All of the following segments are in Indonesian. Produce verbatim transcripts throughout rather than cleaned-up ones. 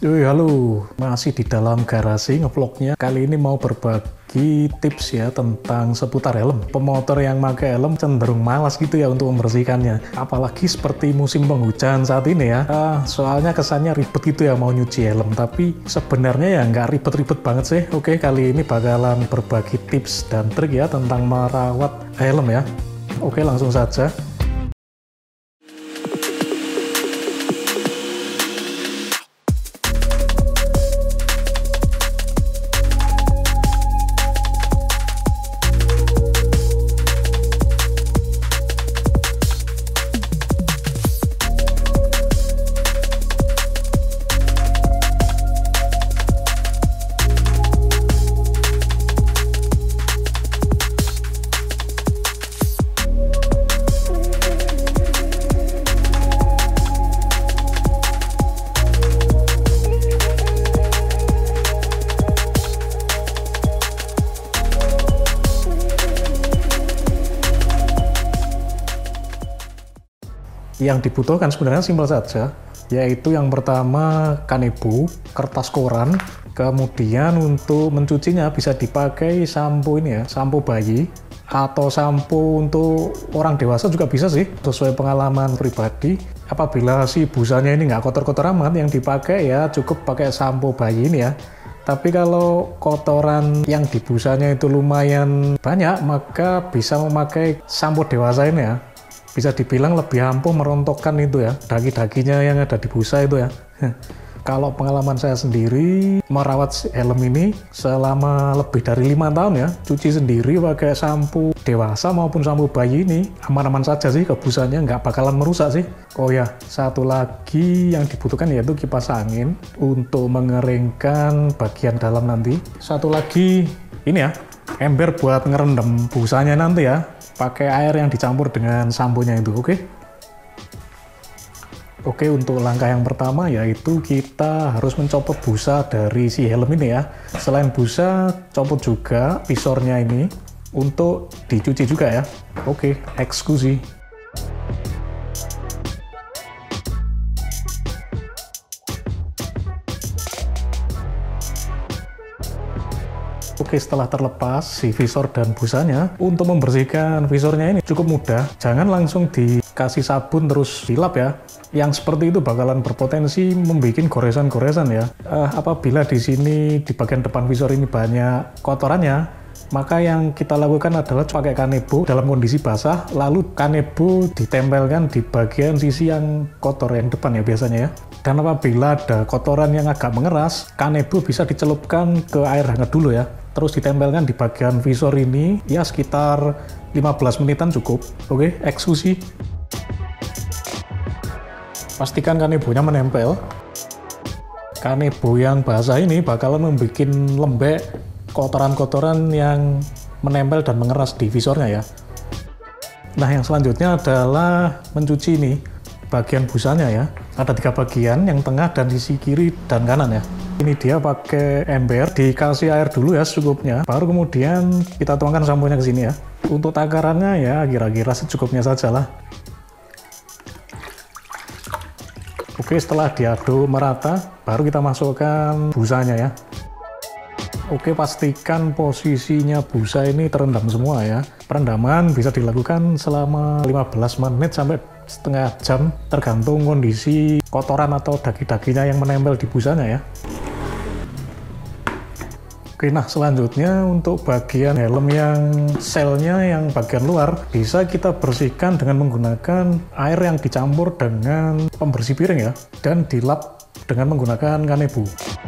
Yoi, halo, masih di dalam garasi ngevlognya. Kali ini mau berbagi tips ya tentang seputar helm. Pemotor yang pakai helm cenderung malas gitu ya untuk membersihkannya. Apalagi seperti musim penghujan saat ini ya. Ah, soalnya kesannya ribet gitu ya mau nyuci helm. Tapi sebenarnya ya nggak ribet-ribet banget sih. Oke, kali ini bakalan berbagi tips dan trik ya tentang merawat helm ya. Oke, langsung saja. Yang dibutuhkan sebenarnya simpel saja, yaitu yang pertama kanebo, kertas koran, kemudian untuk mencucinya bisa dipakai sampo ini ya, sampo bayi, atau sampo untuk orang dewasa juga bisa sih, sesuai pengalaman pribadi. Apabila si busanya ini nggak kotor-kotor amat, yang dipakai ya cukup pakai sampo bayi ini ya. Tapi kalau kotoran yang di busanya itu lumayan banyak, maka bisa memakai sampo dewasa ini ya. Bisa dibilang lebih ampuh merontokkan itu ya, daki-dakinya yang ada di busa itu ya. Kalau pengalaman saya sendiri merawat helm ini selama lebih dari lima tahun ya, cuci sendiri pakai sampo dewasa maupun sampo bayi ini aman-aman saja sih, ke busanya nggak bakalan merusak sih. Oh ya, satu lagi yang dibutuhkan yaitu kipas angin untuk mengeringkan bagian dalam nanti. Satu lagi ini ya, ember buat ngerendam busanya nanti ya, pakai air yang dicampur dengan samponya itu. Oke. Oke, untuk langkah yang pertama yaitu kita harus mencopot busa dari si helm ini ya. Selain busa, copot juga visornya ini untuk dicuci juga ya. Oke, eksekusi. Oke, setelah terlepas si visor dan busanya, untuk membersihkan visornya ini cukup mudah. Jangan langsung dikasih sabun terus dilap ya. Yang seperti itu bakalan berpotensi membuat goresan-goresan ya. Uh, apabila di sini di bagian depan visor ini banyak kotorannya, maka yang kita lakukan adalah pakai kanebo dalam kondisi basah, lalu kanebo ditempelkan di bagian sisi yang kotor yang depan ya biasanya ya. Dan apabila ada kotoran yang agak mengeras, kanebo bisa dicelupkan ke air hangat dulu ya. Terus ditempelkan di bagian visor ini, ya sekitar lima belas menitan cukup. Oke, eksekusi. Pastikan kanebonya menempel. Kanebo yang basah ini bakalan membuat lembek kotoran-kotoran yang menempel dan mengeras di visornya ya. Nah, yang selanjutnya adalah mencuci ini bagian busanya ya. Ada tiga bagian, yang tengah dan sisi kiri dan kanan ya. Ini dia pakai ember, dikasih air dulu ya secukupnya, baru kemudian kita tuangkan samponya ke sini ya. Untuk takarannya ya kira-kira secukupnya saja lah. Oke, setelah diaduk merata, baru kita masukkan busanya ya. Oke, pastikan posisinya busa ini terendam semua ya. Perendaman bisa dilakukan selama lima belas menit sampai setengah jam, tergantung kondisi kotoran atau daki-dakinya yang menempel di busanya ya. Oke, nah selanjutnya untuk bagian helm yang selnya yang bagian luar bisa kita bersihkan dengan menggunakan air yang dicampur dengan pembersih piring ya, dan dilap dengan menggunakan kanebo.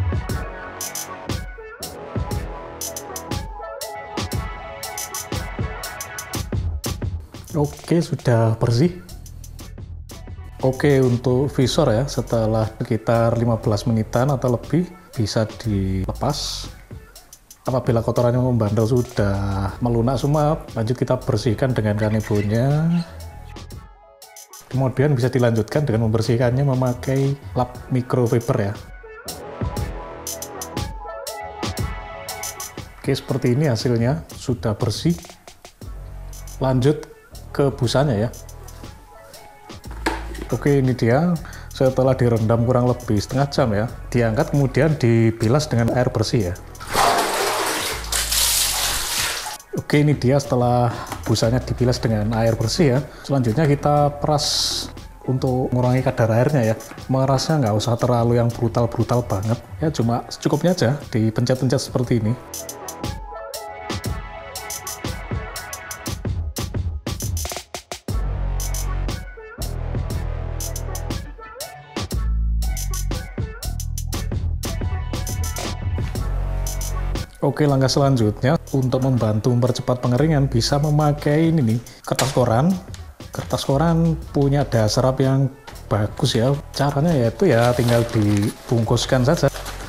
Oke, sudah bersih. Oke, untuk visor ya, setelah sekitar lima belas menitan atau lebih bisa dilepas. Apabila kotorannya membandel sudah melunak semua, lanjut kita bersihkan dengan kanebonya. Kemudian bisa dilanjutkan dengan membersihkannya memakai lap microfiber ya. Oke, seperti ini hasilnya, sudah bersih. Lanjut ke busanya ya. Oke, ini dia setelah direndam kurang lebih setengah jam ya, diangkat kemudian dibilas dengan air bersih ya. Oke, ini dia setelah busanya dibilas dengan air bersih ya. Selanjutnya kita peras untuk mengurangi kadar airnya ya. Merasnya nggak usah terlalu yang brutal-brutal banget ya, cuma secukupnya aja dipencet-pencet seperti ini. Oke, langkah selanjutnya untuk membantu mempercepat pengeringan bisa memakai ini nih, kertas koran. Kertas koran punya daya serap yang bagus ya. Caranya yaitu ya tinggal dibungkuskan saja.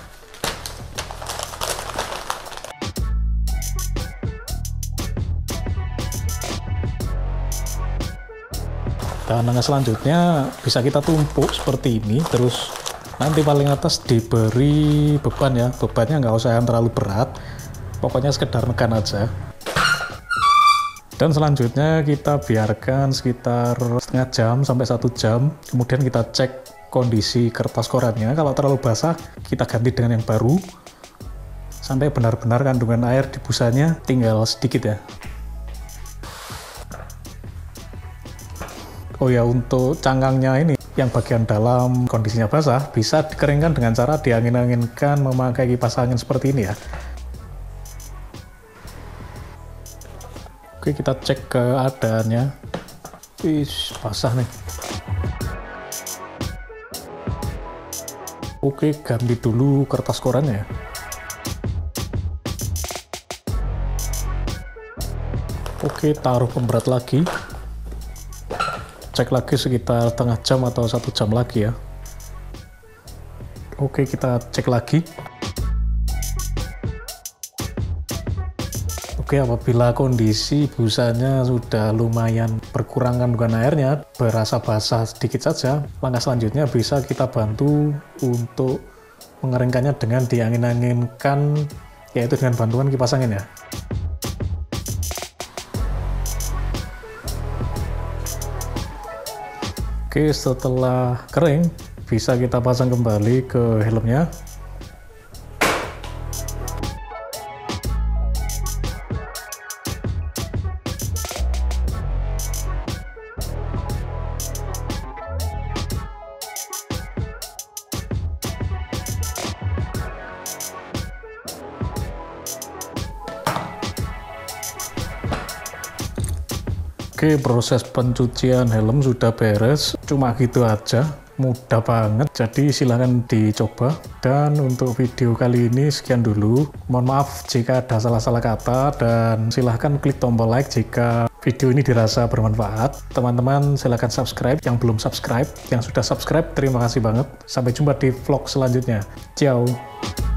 Dan langkah selanjutnya bisa kita tumpuk seperti ini, terus nanti paling atas diberi beban ya. Bebannya nggak usah yang terlalu berat, pokoknya sekedar nekan aja. Dan selanjutnya kita biarkan sekitar setengah jam sampai satu jam. Kemudian kita cek kondisi kertas korannya. Kalau terlalu basah, kita ganti dengan yang baru. Sampai benar-benar kandungan air di busanya tinggal sedikit ya. Oh ya, untuk cangkangnya ini, yang bagian dalam kondisinya basah, bisa dikeringkan dengan cara diangin-anginkan memakai kipas angin seperti ini ya. Oke, kita cek keadaannya. Wih, basah nih. Oke, ganti dulu kertas korannya. Oke, taruh pemberat lagi. Cek lagi sekitar setengah jam atau satu jam lagi ya. Oke, kita cek lagi. Oke, apabila kondisi busanya sudah lumayan berkurang kandungan airnya, berasa basah sedikit saja, langkah selanjutnya bisa kita bantu untuk mengeringkannya dengan diangin-anginkan, yaitu dengan bantuan kipas angin ya. Oke, setelah kering, bisa kita pasang kembali ke helmnya. Oke, proses pencucian helm sudah beres, cuma gitu aja, mudah banget, jadi silahkan dicoba. Dan untuk video kali ini sekian dulu, mohon maaf jika ada salah-salah kata, dan silahkan klik tombol like jika video ini dirasa bermanfaat. Teman-teman silahkan subscribe yang belum subscribe, yang sudah subscribe terima kasih banget. Sampai jumpa di vlog selanjutnya, ciao.